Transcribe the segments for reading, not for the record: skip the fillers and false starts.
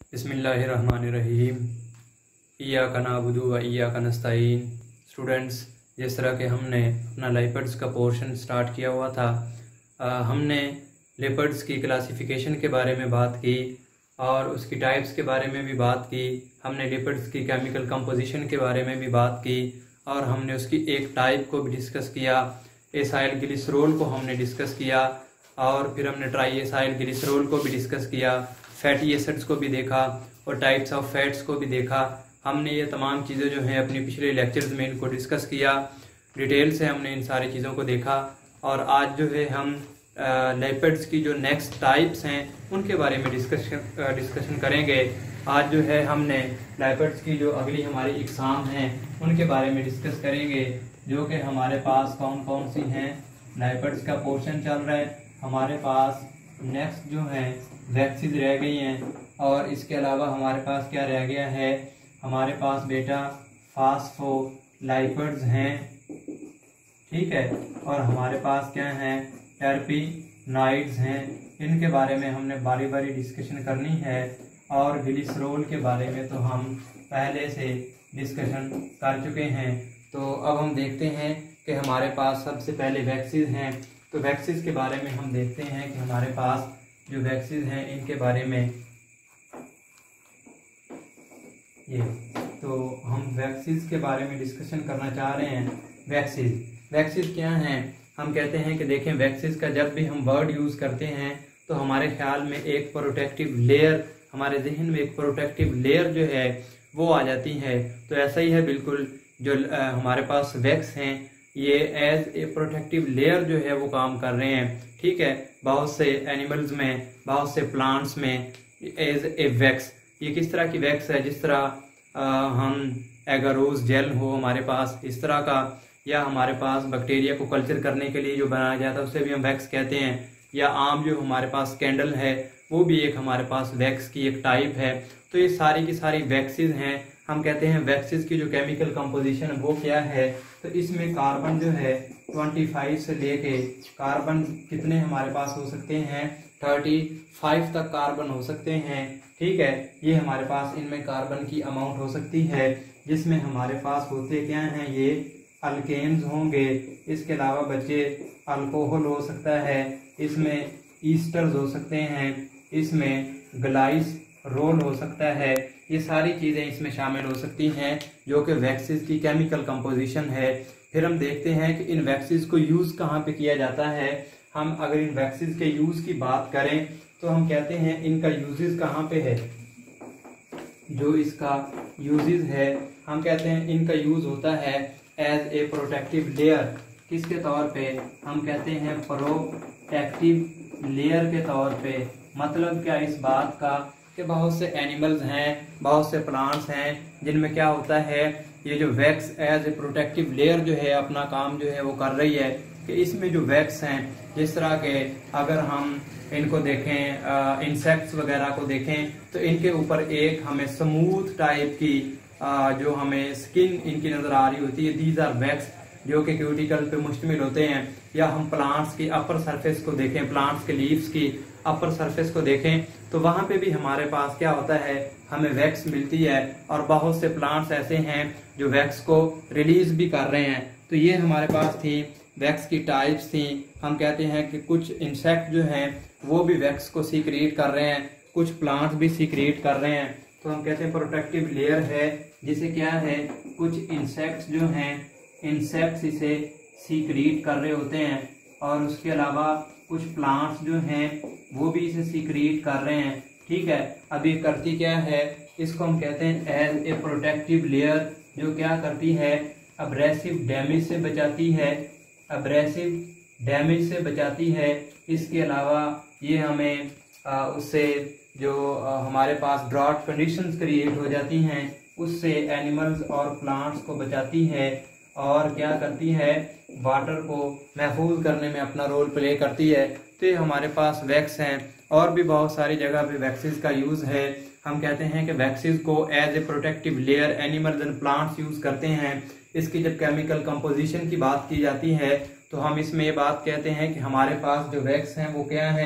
बिस्मिल्लाहिर्रहमानिर्रहीम। इय्याका नअबुदु व इय्याका नस्तईन। स्टूडेंट्स, जिस तरह के हमने अपना लेपर्ड्स का पोर्शन स्टार्ट किया हुआ था, हमने लेपर्ड्स की क्लासिफिकेशन के बारे में बात की और उसकी टाइप्स के बारे में भी बात की। हमने लेपर्ड्स की केमिकल कंपोजिशन के बारे में भी बात की और हमने उसकी एक टाइप को भी डिस्कस किया। एसाइल ग्लिसरॉल को हमने डिस्कस किया और फिर हमने ट्राई एसाइल ग्लिसरॉल को भी डिस्कस किया। फैटी एसिड्स को भी देखा और टाइप्स ऑफ फैट्स को भी देखा। हमने ये तमाम चीज़ें जो हैं अपने पिछले लेक्चर्स में इनको डिस्कस किया। डिटेल से हमने इन सारी चीज़ों को देखा और आज जो है हम लेपर्ड्स की जो नेक्स्ट टाइप्स हैं उनके बारे में डिस्कशन करेंगे। आज जो है हमने लेपर्ड्स की जो अगली हमारी इकसाम हैं उनके बारे में डिस्कस करेंगे, जो कि हमारे पास कौन कौन सी हैं। लेपर्ड्स का पोर्शन चल रहा है, हमारे पास नेक्स्ट जो है वैक्सीज रह गई हैं और इसके अलावा हमारे पास क्या रह गया है, हमारे पास बेटा फास्फोलाइपिड्स हैं, ठीक है, और हमारे पास क्या हैं, टर्पीनॉइड्स हैं। इनके बारे में हमने बारी बारी डिस्कशन करनी है और ग्लिसरॉल के बारे में तो हम पहले से डिस्कशन कर चुके हैं। तो अब हम देखते हैं कि हमारे पास सबसे पहले वैक्सीज हैं। तो वैक्सीज के बारे में हम देखते हैं कि हमारे पास जो वैक्सीज हैं इनके बारे में ये, तो हम वैक्सीज के बारे में डिस्कशन करना चाह रहे हैं। वैक्सीज क्या हैं? हम कहते हैं कि देखें, वैक्सीज का जब भी हम वर्ड यूज करते हैं तो हमारे ख्याल में एक प्रोटेक्टिव लेयर, हमारे जहन में एक प्रोटेक्टिव लेयर जो है वो आ जाती है। तो ऐसा ही है बिल्कुल, जो हमारे पास वैक्स हैं ये एज ए प्रोटेक्टिव लेयर जो है वो काम कर रहे हैं, ठीक है। बहुत से एनिमल्स में, बहुत से प्लांट्स में एज ए वैक्स। ये किस तरह की वैक्स है? जिस तरह हम एगारोज जेल हो हमारे पास इस तरह का, या हमारे पास बैक्टीरिया को कल्चर करने के लिए जो बनाया जाता है उसे भी हम वैक्स कहते हैं, या आम जो हमारे पास कैंडल है वो भी एक हमारे पास वैक्स की एक टाइप है। तो ये सारी की सारी वैक्सीज हैं। हम कहते हैं वैक्सीज की जो केमिकल कंपोजिशन वो क्या है, तो इसमें कार्बन जो है 25 से लेके कार्बन कितने हमारे पास हो सकते हैं, 35 तक कार्बन हो सकते हैं, ठीक है। ये हमारे पास इनमें कार्बन की अमाउंट हो सकती है, जिसमें हमारे पास होते क्या हैं, ये अल्केन्स होंगे। इसके अलावा बच्चे अल्कोहल हो सकता है, इसमें ईस्टर्स हो सकते हैं, इसमें ग्लाइसरॉल हो सकता है। ये सारी चीजें इसमें शामिल हो सकती हैं जो कि वैक्सीज की केमिकल कंपोजिशन है। फिर हम देखते हैं कि इन वैक्सीज को यूज कहाँ पे किया जाता है। हम अगर इन वैक्सीज के यूज की बात करें तो हम कहते हैं इनका यूजेस कहाँ पे है। जो इसका यूजेस है, हम कहते हैं इनका यूज होता है एज ए प्रोटेक्टिव लेयर। किसके तौर पे? हम कहते हैं प्रोटेक्टिव लेयर के तौर पे। मतलब क्या इस बात का कि बहुत से एनिमल्स हैं, बहुत से प्लांट्स हैं जिनमें क्या होता है, ये जो wax as a protective layer जो है अपना काम जो है वो कर रही है। कि इसमें जो वैक्स हैं, जिस तरह के अगर हम इनको देखें, इंसेक्ट्स वगैरह को देखें, तो इनके ऊपर एक हमें स्मूथ टाइप की जो हमें स्किन इनकी नजर आ रही होती है। दीज आर वैक्स, जो कि क्यूटिकल पे मुश्तमिल होते हैं। या हम प्लांट्स की अपर सरफेस को देखें, प्लांट्स के लीव्स की अपर सरफेस को देखें, तो वहां पे भी हमारे पास क्या होता है, हमें वैक्स मिलती है। और बहुत से प्लांट्स ऐसे हैं जो वैक्स को रिलीज भी कर रहे हैं। तो ये हमारे पास थी वैक्स की टाइप्स थी। हम कहते हैं कि कुछ इंसेक्ट जो हैं वो भी वैक्स को सीक्रेट कर रहे हैं, कुछ प्लांट्स भी सीक्रेट कर रहे हैं। तो हम कहते हैं प्रोटेक्टिव लेयर है, जिसे क्या है, कुछ इंसेक्ट्स जो हैं, इंसेक्ट्स इसे सीक्रेट कर रहे होते हैं और उसके अलावा कुछ प्लांट्स जो हैं वो भी इसे सीक्रेट कर रहे हैं, ठीक है। अब ये करती क्या है, इसको हम कहते हैं एज ए प्रोटेक्टिव लेयर, जो क्या करती है, अब्रेसिव डैमेज से बचाती है, अब्रेसिव डैमेज से बचाती है। इसके अलावा ये हमें उससे जो हमारे पास ड्रॉट कंडीशंस क्रिएट हो जाती हैं उससे एनिमल्स और प्लांट्स को बचाती है। और क्या करती है, वाटर को महफूज करने में अपना रोल प्ले करती है। तो ये हमारे पास वैक्स हैं और भी बहुत सारी जगह पे वैक्सीज का यूज है। हम कहते हैं कि वैक्सीज को as a protective layer animals and plants use करते हैं। इसकी जब केमिकल कंपोजिशन की बात की जाती है तो हम इसमें ये बात कहते हैं कि हमारे पास जो वैक्स हैं वो क्या है,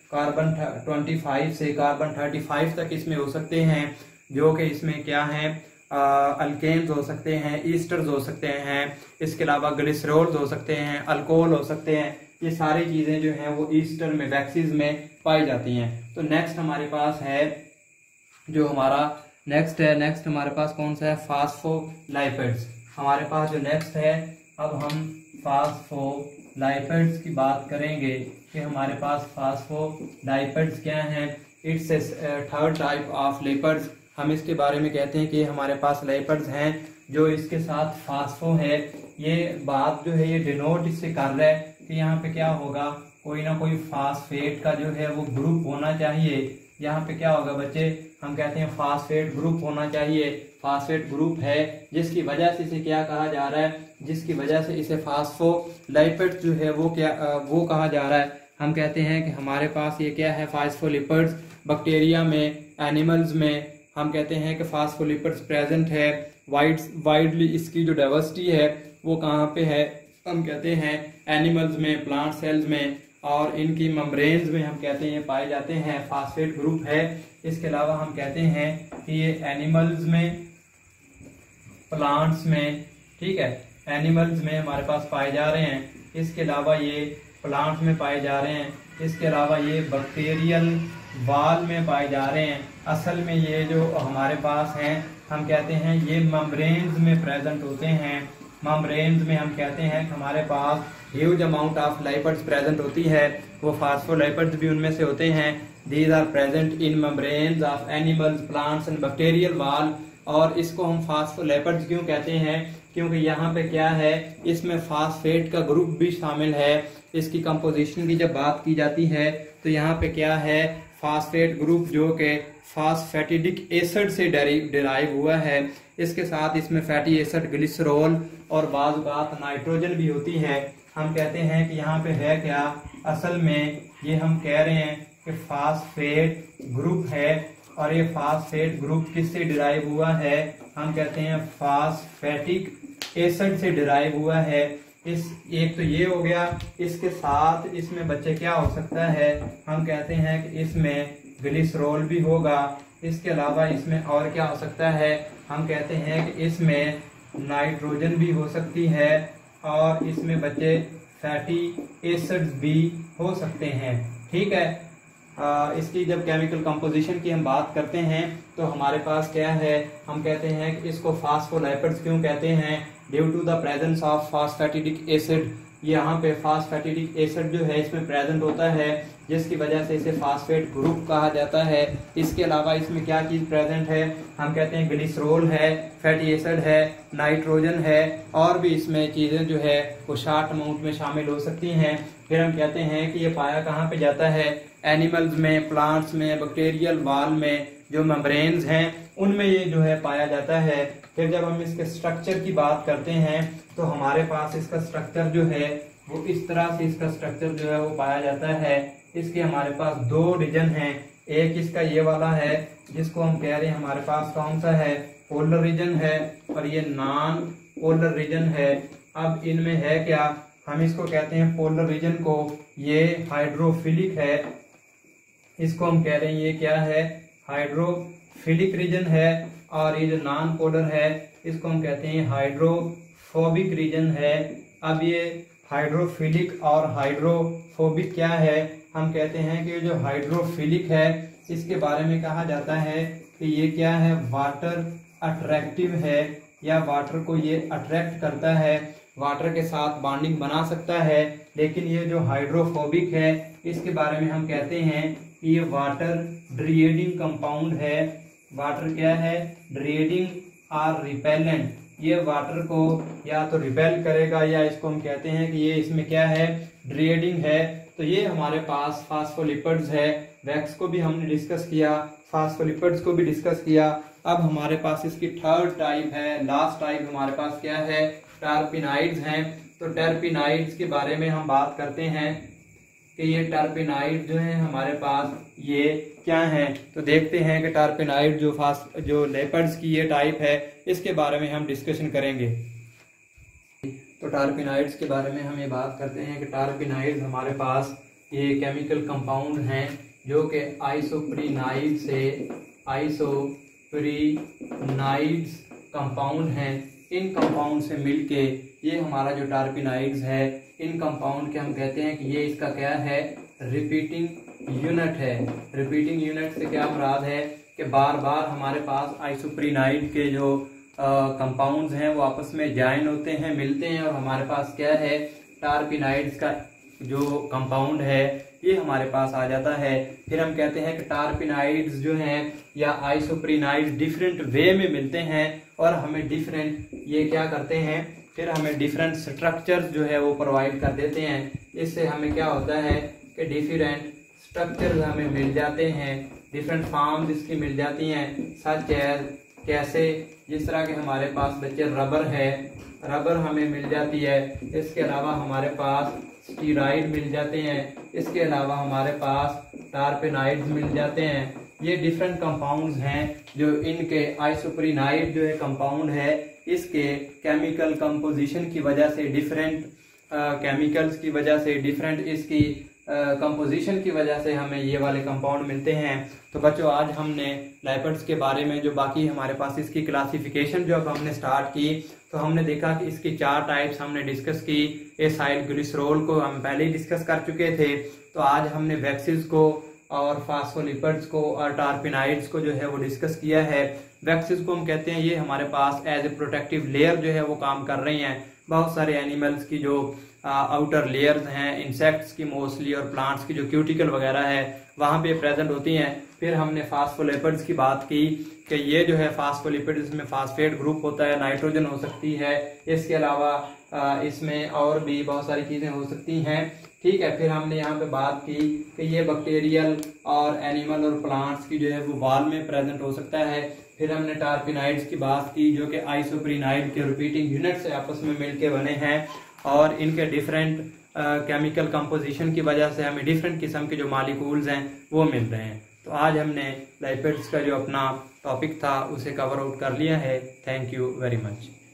कार्बन 25 से कार्बन 35 तक इसमें हो सकते हैं, जो कि इसमें क्या है अल्केन्स हो सकते हैं, ईस्टर्स हो सकते हैं, इसके अलावा ग्लिसरॉल्स हो सकते हैं, अल्कोहल हो सकते हैं। ये सारी चीजें जो हैं वो ईस्टर में वैक्सीज में पाई जाती हैं। तो नेक्स्ट हमारे पास है जो हमारा नेक्स्ट हमारे पास कौन सा है, फास्फोलाइपिड्स। हमारे पास जो नेक्स्ट है, अब हम फास्फोलाइपिड्स की बात करेंगे कि हमारे पास फास्फोलाइपिड्स क्या हैं। It's a third type of lipids. हम इसके बारे में कहते हैं कि हमारे पास लिपिड्स हैं जो इसके साथ फास्फो है। ये बात जो है ये डिनोट इससे कर रहा है कि यहाँ पे क्या होगा, कोई ना कोई फास्फेट का जो है वो ग्रुप होना चाहिए। यहाँ पे क्या होगा बच्चे, हम कहते हैं फास्फेट ग्रुप होना चाहिए। फास्फेट ग्रुप है जिसकी वजह से इसे क्या कहा जा रहा है, जिसकी वजह से इसे फास्फोलाइपिड्स जो है वो कहा जा रहा है। हम कहते हैं कि हमारे पास ये क्या है, फास्फोलिपिड्स। बैक्टीरिया में, एनिमल्स में हम कहते हैं कि फास्फोलिपिड्स प्रेजेंट है। वाइडली इसकी जो डाइवर्सिटी है वो कहाँ पे है, हम कहते हैं एनिमल्स में, प्लांट सेल्स में और इनकी मेम्ब्रेन्स में हम कहते हैं पाए जाते हैं। फास्फेट ग्रुप है। इसके अलावा हम कहते हैं कि ये एनिमल्स में, प्लांट्स में, ठीक है, एनिमल्स में हमारे पास पाए जा रहे हैं। इसके अलावा ये प्लांट्स में पाए जा रहे हैं। इसके अलावा ये बैक्टीरियल वाल में पाए जा रहे हैं। असल में ये जो हमारे पास हैं हम कहते हैं ये मेम्ब्रेन्स में प्रेजेंट होते हैं। मेम्ब्रेन्स में हम कहते हैं कि हमारे पास huge amount of lipids present होती है। वो फास्फोलाइपिड्स भी उनमें से होते हैं। These are present in membranes of animals, plants and bacterial wall. और इसको हम फास्फोलाइपिड्स क्यों कहते हैं, क्योंकि यहाँ पे क्या है, इसमें फास्फेट का ग्रुप भी शामिल है। इसकी कंपोजिशन की जब बात की जाती है तो यहाँ पे क्या है, फास्फेट ग्रुप जो कि फास्फेटिडिक एसिड से डिराइव हुआ है। इसके साथ इसमें फैटी एसिड, ग्लिसरॉल और बाज़ बात नाइट्रोजन भी होती है। हम कहते हैं कि यहाँ पे है क्या, असल में ये हम कह रहे हैं कि फास्फेट ग्रुप है। और ये फास्फेट ग्रुप किससे डिराइव हुआ है, हम कहते हैं फास्फेटिक एसिड से डिराइव हुआ है। इस एक तो ये हो गया। इसके साथ इसमें बच्चे क्या हो सकता है, हम कहते हैं कि इसमें ग्लिसरॉल भी होगा। इसके अलावा इसमें और क्या हो सकता है, हम कहते हैं कि इसमें नाइट्रोजन भी हो सकती है और इसमें बच्चे फैटी एसिड्स भी हो सकते हैं। ठीक है, इसकी जब केमिकल कंपोजिशन की हम बात करते हैं तो हमारे पास क्या है, हम कहते हैं कि इसको फास्फोलाइपिड्स क्यों कहते हैं, due to the presence of phosphatidic acid. यहाँ पे फास्फेटिडिक एसिड जो है इसमें प्रेजेंट होता है, जिसकी वजह से इसे फास्फेट ग्रुप कहा जाता है। इसके अलावा इसमें क्या चीज प्रेजेंट है, हम कहते हैं ग्लिसरॉल है, फैटी एसिड है, नाइट्रोजन है और भी इसमें चीजें जो है वो शॉर्ट अमाउंट में शामिल हो सकती हैं। फिर हम कहते हैं कि ये पाया कहाँ पे जाता है, एनिमल्स में, प्लांट्स में, बैक्टीरियल वाल में, जो मेम्ब्रेन्स हैं उनमें ये जो है पाया जाता है। फिर जब हम इसके स्ट्रक्चर की बात करते हैं तो हमारे पास इसका स्ट्रक्चर जो है वो इस तरह से इसका स्ट्रक्चर जो है वो पाया जाता है। इसके हमारे पास दो रीजन हैं। एक इसका ये वाला है जिसको हम कह रहे हैं हमारे पास कौन सा है, पोलर रीजन है, और ये नॉन पोलर रीजन है। अब इनमें है क्या, हम इसको कहते हैं पोलर रीजन को, ये हाइड्रोफिलिक है। इसको हम कह रहे हैं ये क्या है, हाइड्रोफिलिक रीजन है। और ये जो नॉन पोलर है इसको हम कहते हैं हाइड्रोफोबिक रीजन है। अब ये हाइड्रोफिलिक और हाइड्रोफोबिक क्या है, हम कहते हैं कि जो हाइड्रोफिलिक है इसके बारे में कहा जाता है कि ये क्या है, वाटर अट्रैक्टिव है, या वाटर को ये अट्रैक्ट करता है, वाटर के साथ बॉन्डिंग बना सकता है। लेकिन ये जो हाइड्रोफोबिक है इसके बारे में हम कहते हैं कि ये वाटर ड्रिएडिंग कंपाउंड है। वाटर क्या है, ड्रिएडिंग और रिपेलेंट। ये वाटर को या तो रिपेल करेगा या इसको हम कहते हैं कि ये इसमें क्या है, ड्रिएडिंग है। तो ये हमारे पास फास्फोलिपिड्स है। वैक्स को भी हमने डिस्कस किया, फास्फोलिपिड्स को भी डिस्कस किया। अब हमारे पास इसकी थर्ड टाइप है, लास्ट टाइप हमारे पास क्या है, टर्पिनाइड्स हैं। तो टर्पिनाइड्स के बारे में हम बात करते हैं कि ये टर्पिनाइड जो है हमारे पास ये क्या है। तो देखते हैं कि टर्पिनाइड जो लिपिड्स की ये टाइप है इसके बारे में हम डिस्कशन करेंगे। तो टर्पिनाइड्स के बारे में हम ये बात करते हैं कि टर्पिनाइड्स हमारे पास ये केमिकल कंपाउंड हैं जो कि आइसोप्रीनाइड से आइसोप्रीनाइड्स कंपाउंड हैं। इन कंपाउंड से मिलके ये हमारा जो टर्पेनाइड्स है, इन कंपाउंड के हम कहते हैं कि ये इसका क्या है, रिपीटिंग यूनिट है। रिपीटिंग यूनिट से क्या मुराद है कि बार बार हमारे पास आइसोप्रीनाइड के जो कंपाउंड्स हैं वो आपस में जॉइन होते हैं, मिलते हैं, और हमारे पास क्या है, टर्पेनाइड्स का जो कंपाउंड है ये हमारे पास आ जाता है। फिर हम कहते हैं कि टर्पेनाइड्स जो हैं या आइसोप्रीनाइड्स डिफरेंट वे में मिलते हैं और हमें डिफरेंट ये क्या करते हैं, फिर हमें डिफरेंट स्ट्रक्चर्स जो है वो प्रोवाइड कर देते हैं। इससे हमें क्या होता है कि डिफरेंट स्ट्रक्चर्स हमें मिल जाते हैं, डिफरेंट फॉर्म्स इसकी मिल जाती हैं, सच एज कैसे जिस तरह के हमारे पास बच्चे रबर है, रबर हमें मिल जाती है। इसके अलावा हमारे पास स्टीराइड मिल जाते हैं, इसके अलावा हमारे पास टर्पेनाइड्स मिल जाते हैं। ये डिफरेंट कंपाउंड्स हैं जो इनके आइसोप्रीनाइड जो है कंपाउंड है, इसके केमिकल कंपोजिशन की वजह से, डिफरेंट केमिकल्स की वजह से, डिफरेंट इसकी कंपोजिशन की वजह से हमें ये वाले कंपाउंड मिलते हैं। तो बच्चों आज हमने लाइपिड्स के बारे में जो बाकी हमारे पास इसकी क्लासिफिकेशन जो अब हमने स्टार्ट की, तो हमने देखा कि इसकी 4 टाइप्स हमने डिस्कस की। एसाइल ग्लिसरॉल को हम पहले ही डिस्कस कर चुके थे। तो आज हमने वैक्सीज को और फास्फोलिपिड्स को और टर्पेनाइड्स को जो है वो डिस्कस किया है। वैक्सीज को हम कहते हैं ये हमारे पास एज ए प्रोटेक्टिव लेयर जो है वो काम कर रही हैं। बहुत सारे एनिमल्स की जो आउटर लेयर्स हैं, इंसेक्ट्स की मोस्टली और प्लांट्स की जो क्यूटिकल वगैरह है वहाँ पे प्रेजेंट होती हैं। फिर हमने फास्फोलिपिड्स की बात की कि ये जो है फास्फोलिपिड्स में फास्फेट ग्रुप होता है, नाइट्रोजन हो सकती है, इसके अलावा इसमें और भी बहुत सारी चीज़ें हो सकती हैं। ठीक है, फिर हमने यहाँ पे बात की कि ये बैक्टीरियल और एनिमल और प्लांट्स की जो है वो वॉल में प्रेजेंट हो सकता है। फिर हमने टर्पेनाइड्स की बात की जो कि आइसोप्रीनाइड के रिपीटिंग यूनिट से आपस में मिलके बने हैं और इनके डिफरेंट केमिकल कंपोजिशन की वजह से हमें डिफरेंट किस्म के जो मॉलिक्यूल्स हैं वो मिल रहे हैं। तो आज हमने लाइपिड्स का जो अपना टॉपिक था उसे कवर आउट कर लिया है। Thank you very much.